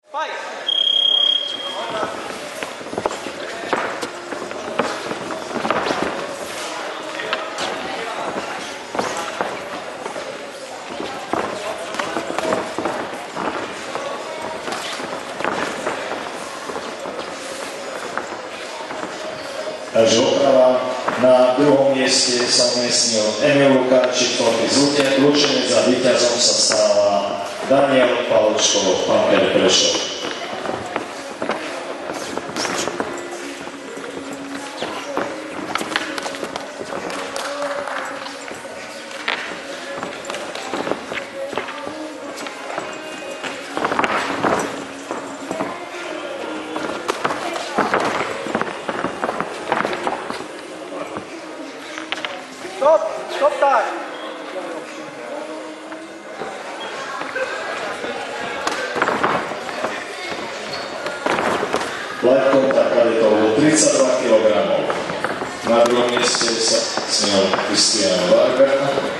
Takže oprava. Na druhom mieste sa umiestnil Emil Lukáčik, zlučenec a víťazom sa stáva Daniel Palučko, Pamper Prešov. Stop time! Light kontakt kadetov bol 32 kg. Na druhom mieste sa smiel Kristián Varga.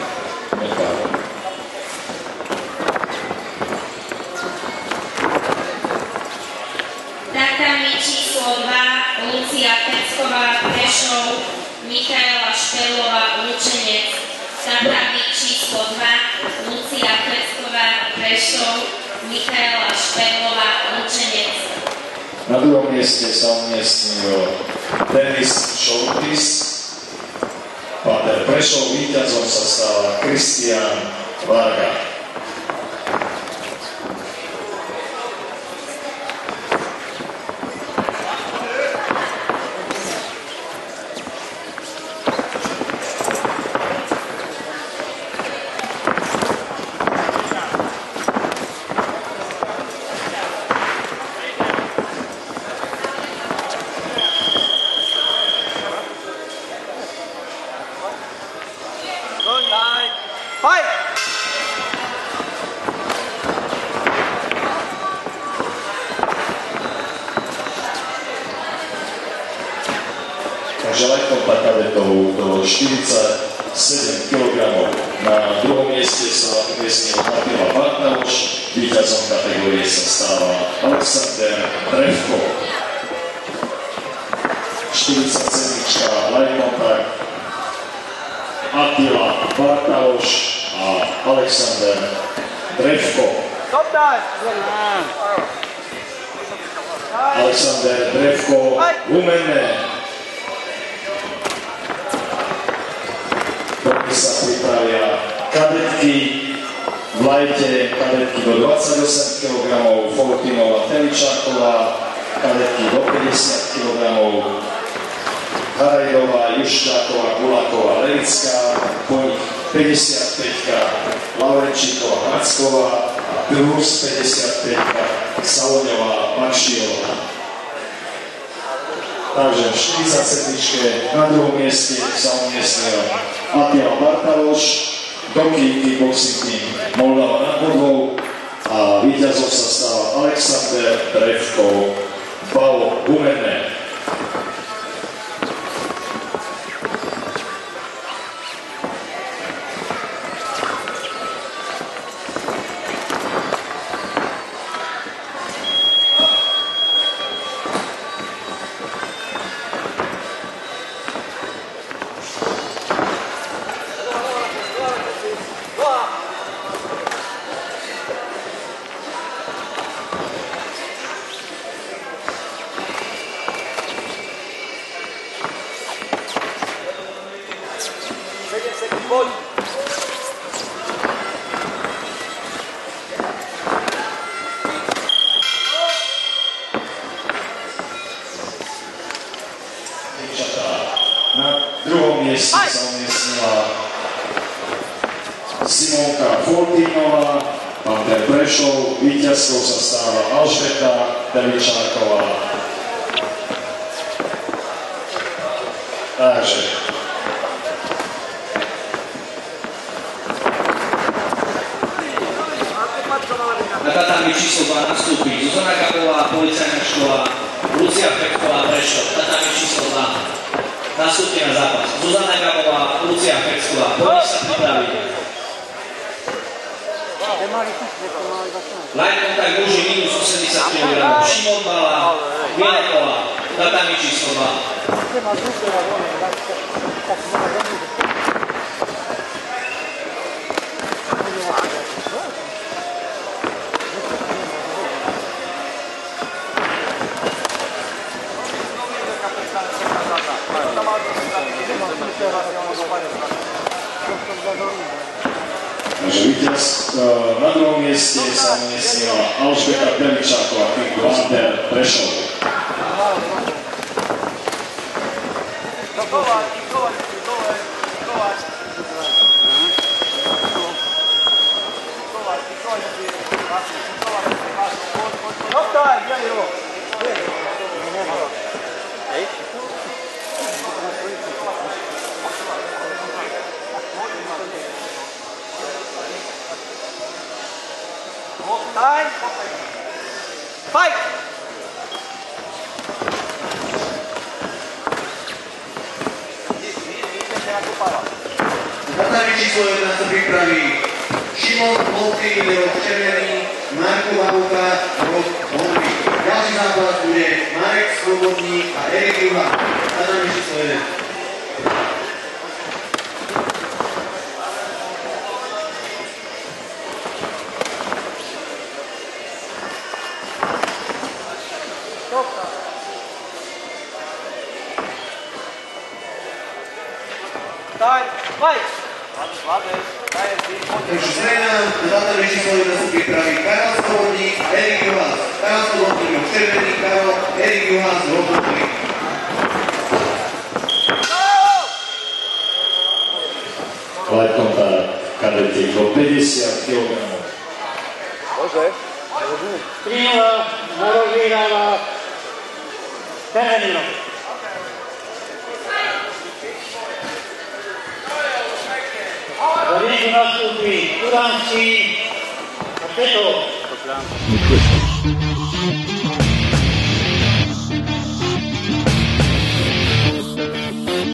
Tatami číslo 2 Lucia Pecková Prešov, Michaela Špelová Lučenec. Tatami číslo 2 Lucia Pecková Prešov, Michaela Špelová Lučenec. Na druhom mieste sa umiestnil Denis Šoltis. Páter Prešov, víťazom sa stáva Kristián Varga. Takže lajkompa kadetov do 47 kg. Na druhom mieste sa umiestnil Attila Bartaloš, víťazom kategórie sa stáva Alexander Drevko. 47 lajkompa Attila Bartaloš a Alexander Drevko. Alexander Drevko, Humenné. Doky sa pripravia kadetky v lajte, kadetky do 28 kg, Foltinová Teličáková, kadetky do 50 kg, Harajdová, Jušťáková, Guláková, Levická, po nich 55 Laurenčíková, Macková a plus 55 Saloňová, Mašiová. Takže v 47. na druhom mieste sa umiestnil Attila Bartaloš, Doky kickboxing team Moldava nad Bodvou a víťazom sa stáva Alexander Drevko, Bao Humenné. Na druhom mieste sa umiestnila Simonka Foltínová, Pamper Prešov, víťazkou sa stáva Alžbeta Teličáková. Takže na tatami číslo 2 nastúpi Zuzana Gabová, policajná škola, Lucia Pecková Prešov, tatami číslo 2. Nastúpi na zápas Zuzana Gabová, Lucia Pecková, poďme sa pripraviť. Light contact muži minus 80 kg. Šimon Bala, Bielkola, tatami číslo 2. Takže víťaz na druhom mieste sa umiestnila Alžbeta Peličáková, King Wander Prešov. Time. Fight. Tatami číslo 11 sa pripraví Šimon Montevideo červený, Marko Vahuka, rod modrý. Ďalší zápas bude Marek Slobodník a Erik Juha. Tatami číslo 1. Time. Fight. Takže streda na tatami číslo 1 sa pripraví Karol Slobodník a Erik Juhás. Karol Slobodník rod červený, Erik Juhás rod modrý. Light contact kadetiek do 50 kg. Trinova Moro vyhráva Terenino. Do ringu nastúpi Turanský a Petov.